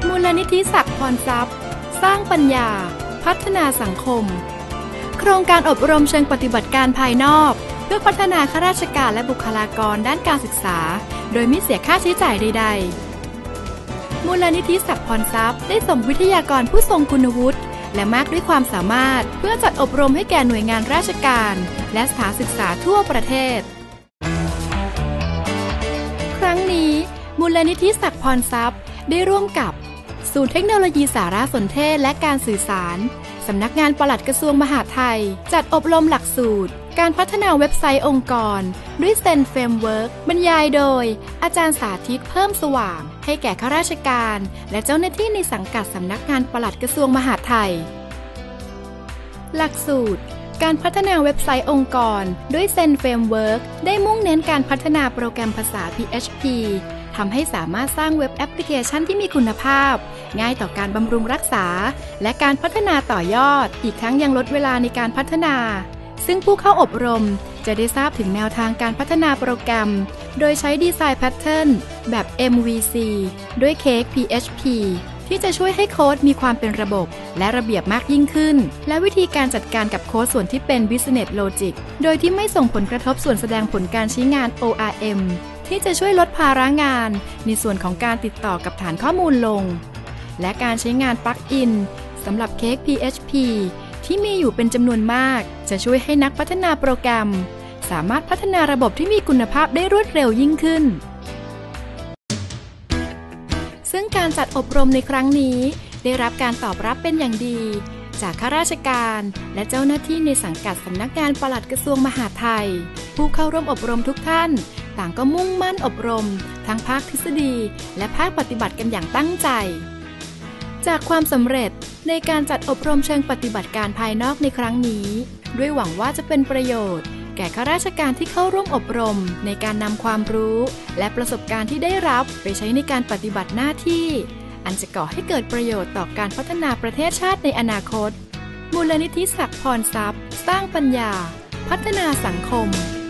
มูลนิธิศักดิ์พรทรัพย์สร้างปัญญาพัฒนาสังคมโครงการอบรมเชิงปฏิบัติการภายนอกเพื่อพัฒนาข้าราชการและบุคลากรด้านการศึกษาโดยไม่เสียค่าใช้จ่ายใดๆมูลนิธิศักดิ์พรทรัพย์ได้ส่งวิทยากรผู้ทรงคุณวุฒิและมากด้วยความสามารถเพื่อจัดอบรมให้แก่หน่วยงานราชการและสถานศึกษาทั่วประเทศครั้งนี้มูลนิธิศักดิ์พรทรัพย์ได้ร่วมกับศูนย์เทคโนโลยีสารสนเทศและการสื่อสารสำนักงานปลัดกระทรวงมหาดไทยจัดอบรมหลักสูตรการพัฒนาเว็บไซต์องค์กรด้วยเซนเฟรมเวิร์กบรรยายโดยอาจารย์สาธิตเพิ่มสว่างให้แก่ข้าราชการและเจ้าหน้าที่ในสังกัดสำนักงานปลัดกระทรวงมหาดไทยหลักสูตรการพัฒนาเว็บไซต์องค์กรด้วยเซนเฟรมเวิร์กได้มุ่งเน้นการพัฒนาโปรแกรมภาษา PHP ทำให้สามารถสร้างเว็บแอปพลิเคชันที่มีคุณภาพง่ายต่อการบำรุงรักษาและการพัฒนาต่อยอดอีกทั้งยังลดเวลาในการพัฒนาซึ่งผู้เข้าอบรมจะได้ทราบถึงแนวทางการพัฒนาโปรแกรมโดยใช้ดีไซน์แพทเทิร์นแบบ MVC ด้วยเค้ก PHP ที่จะช่วยให้โค้ดมีความเป็นระบบและระเบียบมากยิ่งขึ้นและวิธีการจัดการกับโค้ดส่วนที่เป็น Business Logic โดยที่ไม่ส่งผลกระทบส่วนแสดงผลการใช้งาน ORM ที่จะช่วยลดภาระงานในส่วนของการติดต่อกับฐานข้อมูลลงและการใช้งานปลั๊กอินสำหรับเค้ก PHP ที่มีอยู่เป็นจำนวนมากจะช่วยให้นักพัฒนาโปรแกรมสามารถพัฒนาระบบที่มีคุณภาพได้รวดเร็วยิ่งขึ้นซึ่งการจัดอบรมในครั้งนี้ได้รับการตอบรับเป็นอย่างดีจากข้าราชการและเจ้าหน้าที่ในสังกัดสำนักงานปลัดกระทรวงมหาดไทยผู้เข้าร่วมอบรมทุกท่านต่างก็มุ่งมั่นอบรมทั้งภาคทฤษฎีและภาคปฏิบัติกันอย่างตั้งใจจากความสำเร็จในการจัดอบรมเชิงปฏิบัติการภายนอกในครั้งนี้ด้วยหวังว่าจะเป็นประโยชน์แก่ข้าราชการที่เข้าร่วมอบรมในการนำความรู้และประสบการณ์ที่ได้รับไปใช้ในการปฏิบัติหน้าที่อันจะก่อให้เกิดประโยชน์ต่อการพัฒนาประเทศชาติในอนาคตมูลนิธิศักดิ์พรทรัพย์สร้างปัญญาพัฒนาสังคม